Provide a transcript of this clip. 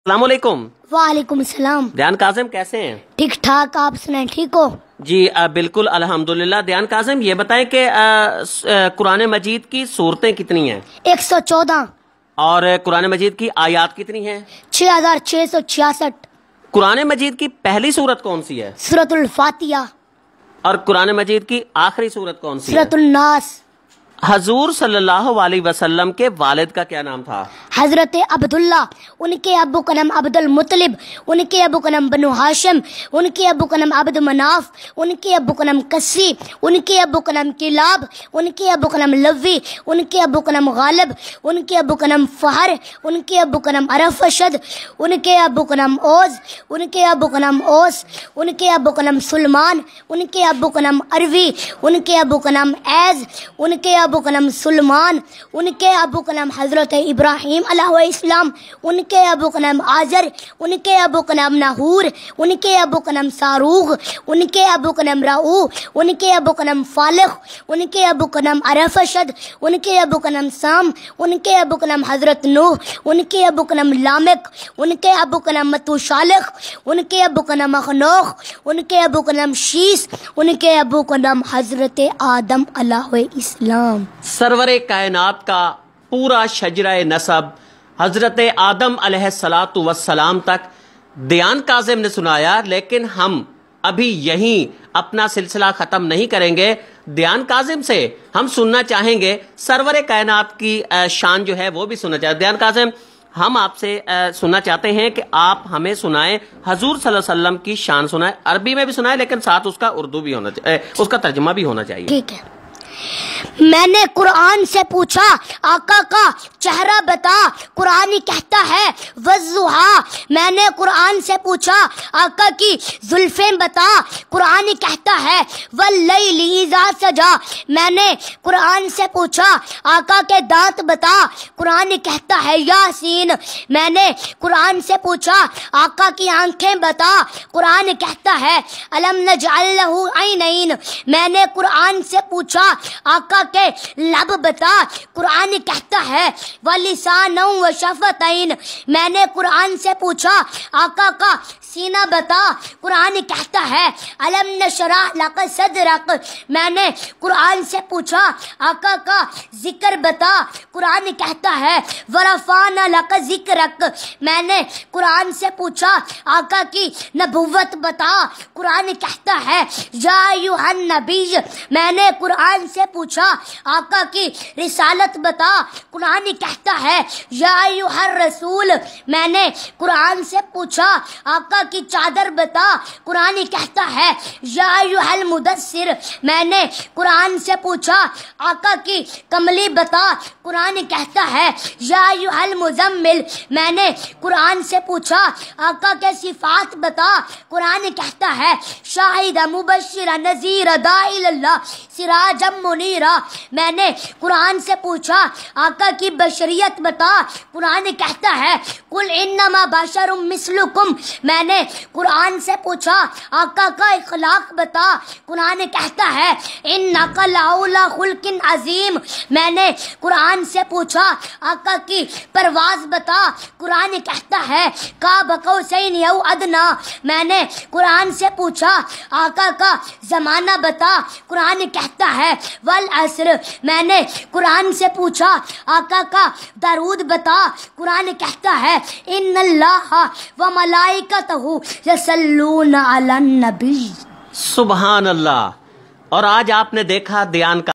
अस्सलामुअलैकुम। वालेकुम सलाम। दयान कासिम कैसे हैं? ठीक ठाक, आप सुनाए ठीक हो? जी बिल्कुल अल्हम्दुलिल्लाह। दयान कासिम ये बताएं कि कुरान मजीद की सूरतें कितनी हैं? 114। और कुरान मजीद की आयात कितनी हैं? 6666। कुरान मजीद की पहली सूरत कौन सी है? सूरतुल फातिहा। और कुरान मजीद की आखिरी सूरत कौन सी है? सूरतुल नास। हजूर सल्लल्लाहु अलैहि वसल्लम के वालिद का क्या नाम था? हजरत अब्दुल्ला। उनके अबू का नाम अब्दुल मुत्तलिब, उनके अबू का नाम बनु हाशिम, उनके अबू का नाम अब्द मनाफ, उनके अबू का नाम कस्सी, उनके अबू का नाम किलाब, उनके अबू का नाम लवी, उनके अबू का नाम गालिब, उनके अबू का नाम फहर, उनके अबू का नाम अरफशद, उनके अबू का नाम ओज, उनके अबू का नाम ओस, उनके अबू का नाम सुलमान, उनके अबू का नाम अरवी, उनके अबू का नाम ऐज, उनके अबू का नाम सुलमान, उनके अबू का नाम हजरत इब्राहिम अलैहिस्सलाम, उनके अबू का नाम आजर, उनके अबू का नाम नाहूर, उनके अबू का नाम सारूग, उनके अबू का नाम राऊ, उनके अबू का नाम फालिख, उनके अबू का नाम अरफशद, उनके अबू का नाम साम, उनके अबू का नाम हजरत नूह, उनके अबू का नाम लामिक, उनके अबू का नाम मतुशालिख, उनके अबू का नाम अखनोख, उनके अबू का नाम शीस, उनके अबू का नाम हजरत आदम अलैहिस्सलाम। सरवरे कायनात का पूरा शजरा नसब हजरत आदम अलैहिस्सलातु वस्सलाम तक दयान कासिम ने सुनाया, लेकिन हम अभी यहीं अपना सिलसिला ख़त्म नहीं करेंगे। दयान कासिम से हम सुनना चाहेंगे सरवरे कायनात की शान जो है वो भी सुनना चाहेंगे। दयान कासिम, हम आपसे सुनना चाहते हैं कि आप हमें सुनाएं, हजूर सल्लल्लाहु अलैहि वसल्लम की शान सुनाएं, अरबी में भी सुनाएं लेकिन साथ उसका उर्दू भी होना चाहिए, उसका तर्जुमा भी होना चाहिए। ठीक है। मैंने कुरान से पूछा, आका का चेहरा बता, कुरान कहता है वज़्ज़ुहा। मैंने कुरान से पूछा, आका की जुल्फें बता, कुरान कहता है वल्लैलि इज़ा सजा। मैंने कुरान से पूछा, आका के दांत बता, कुरान कहता है यासीन। मैंने कुरान से पूछा, आका की आंखें बता, कुरान कहता है अलम नजअल लहू ऐनैन। मैंने कुरान से पूछा, आका के लब बता, कुरान कहता है वलिसानौ व शफतैन। मैंने कुरान से पूछा, आका का सीना बता, कुरान कहता है अलम नशरह लक सदरक। मैंने कुरान से पूछा, आका का जिक्र बता, कुरान कहता है वरफाना लक जिक्रक। मैंने कुरान से पूछा, आका की नबुव्वत बता, कुरान कहता है या अय्युहन नबी। मैंने कुरान से पूछा, आका की रिसालत बता, कुरान कहता है या अय्युहर रसूल। मैंने कुरान से पूछा, आका की चादर बता, कुरान कहता है या अय्युहल मुदस्सिर। मैंने कुरान से पूछा, आका की कमली बता, कुरान कहता है या अय्युहल मुजम्मिल। मैंने कुरान से पूछा, आका के सिफात बता, कुरान कहता है शाहिदा मुबश्शिरा नज़ीरा दाइलल्लाह सिराजम मुनीरा। मैंने कुरान से पूछा, आका की बशरियत बता, कुरान कहता है कुल इन्नमा बशरुम मिस्लुकुम। मैंने कुरान से पूछा, आका का इखलाक बता, कुरान कहता है इन्नका लअला खुल्किन अजीम। मैंने कुरान से पूछा, आका की परवाज बता, कुरान कहता है का बकौसैन यौ अदना। मैंने कुरान से पूछा, आका का जमाना बता, कुरान कहता है वल असर। मैंने कुरान से पूछा, आका का दरूद बता, कुरान कहता है इन्नल्लाह व मलाइकतहु यसल्लूना अलन नबी। सुभान अल्लाह। और आज आपने देखा दयान का